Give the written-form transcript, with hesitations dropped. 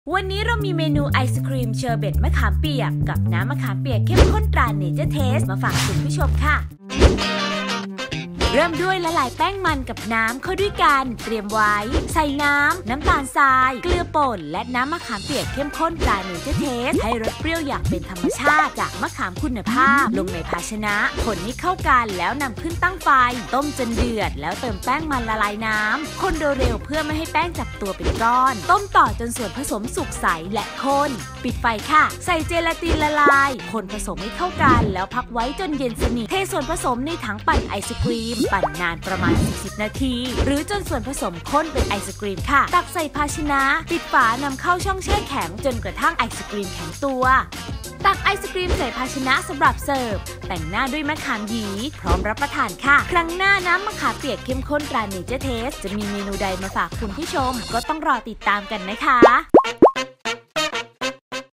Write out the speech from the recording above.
วันนี้เรามีเมนูไอศครีมเชอร์เบตมะขามเปียกกับน้ำมะขามเปียกเข้มข้นตราเนเจอร์เทสมาฝากคุณผู้ชมค่ะเริ่มด้วยละลายแป้งมันกับน้ำเข้าด้วยกันเตรียมไว้ใส่น้ำตาลทรายเกลือป่นและน้ำมะขามเปียกเข้มข้นตราเนเจอร์เทสให้รสเปรี้ยวอย่างเป็นธรรมชาติจากมะขามคุณภาพลงในภาชนะคนให้เข้ากันแล้วนำขึ้นตั้งไฟต้มจนเดือดแล้วเติมแป้งมันละลายน้ำคนเร็วๆเพื่อไม่ให้แป้งจับตัวเป็นก้อนต้มต่อจนส่วนผสมสุกใสและข้นปิดไฟค่ะใส่เจลาตินละลายคนผสมให้เข้ากันแล้วพักไว้จนเย็นสนิทเทส่วนผสมในถังปั่นไอศกรีมปั่นนานประมาณ40นาทีหรือจนส่วนผสมข้นเป็นไอศกรีมค่ะตักใส่ภาชนะปิดฝานำเข้าช่องแช่แข็งจนกระทั่งไอศกรีมแข็งตัวตักไอศกรีมใส่ภาชนะสำหรับเสิร์ฟแต่งหน้าด้วยมะขามหยีพร้อมรับประทานค่ะครั้งหน้าน้ำมะขามเปียกเข้มข้นตราเนเจอร์เทสจะมีเมนูใดมาฝากคุณผู้ชมก็ต้องรอติดตามกันนะคะ